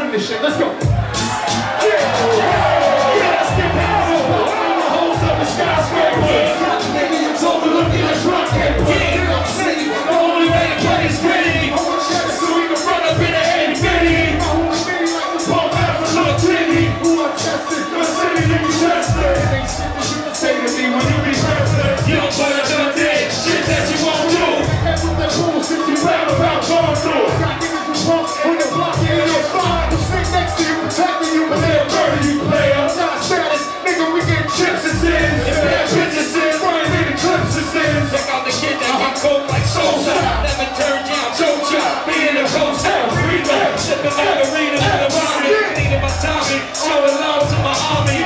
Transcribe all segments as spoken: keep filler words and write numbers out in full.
doing this shit. Let's go. Yeah, yeah, let's get powerful. The holes up the skyscraper. Nigga, you told me look at a drunk paper. Yeah, I'm city. The only way to play is gritty. I want to so we can run up in the head and bitty. I want to be like the Paul Pepper, little Titty. Who I tested, the city that you tested. It ain't shit that you can say to me when you be tested. You don't put it on dead shit that you won't do. That's what that bullshit you rap about going through. Got niggas who pump when they block you in your spine. Who sit next to you, protecting you, but they'll murder you, player. I'm not status, nigga, we get chips and sins. If bad bitches in, running in the clips and sins. Check out the kid that hit coke like Sosa. Never turn down, choke chop, be in the coast house. Relay, sipping margarita with a mommy. Cleaning my Tommy, showing love to my army.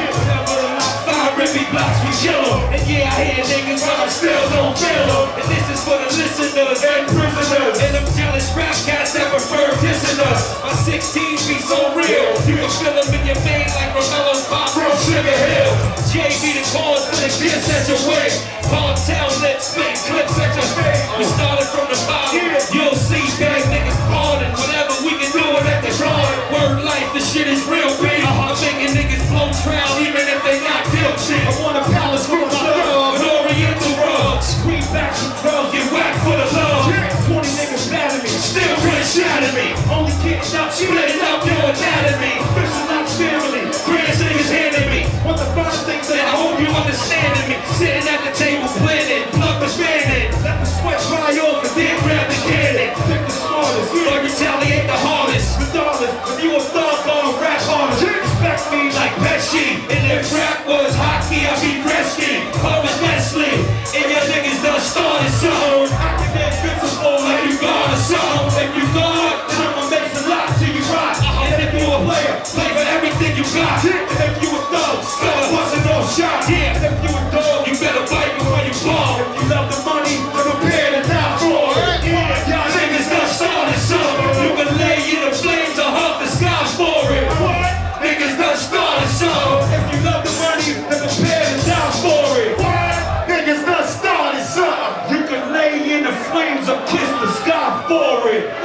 Five rippy blocks, we chill 'em. And yeah, I hear niggas, but I still don't feel 'em. And this is for the listeners and prisoners. And them jealous rap cats that prefer dissing us. My sixteen be so real, you can feel them in your vein like Romelo's pop from Sugar Hill. J be the cause for the kiss at your way. Cartel lips, spit clips at your face. We started from the bottom, you'll see bang niggas pardon. Whatever we can do it at the drawing. Word life, the shit is real big. I'm making niggas blow trial even if they not guilty. I want a palace for my love, with oriental rugs. Scream back some drugs, get whacked for the love. twenty niggas mad at me, still couldn't shatter me. Only getting up, splitting up your anatomy. Fishing out family, grand niggas handing me. One of the first things that I hope you understanding me. Sitting at the table planning, plug the fan in. Let the sweat dry off and then grab the cannon. Pick the smartest, or retaliate the hardest. Regardless, if you a thug, gonna rap hardest. Respect me like Pesci. And if rap was hockey, I'd be Gretzky. Club is Nestle, and your niggas done started something. I can get invincible like you God or something. If you God, then I'ma make some lot till you rock. And if you a player, play for everything you got. And if you a thug, start busting no shot. Yeah, and if you a dog, you better bite before you fall. If you love the money, then prepare to die for it. Yeah, y'all niggas done started something. You can lay in the flames or hug the sky for it. What? Niggas done started something. If you love the money, then prepare to die for it. What? Niggas done started something. You can lay in the flames or kiss the sky for it.